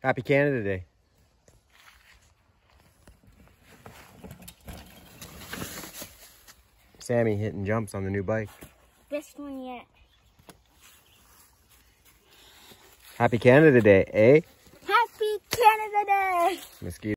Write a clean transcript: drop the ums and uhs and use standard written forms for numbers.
Happy Canada Day. Sammy hitting jumps on the new bike. Best one yet. Happy Canada Day, eh? Happy Canada Day! Mosquito.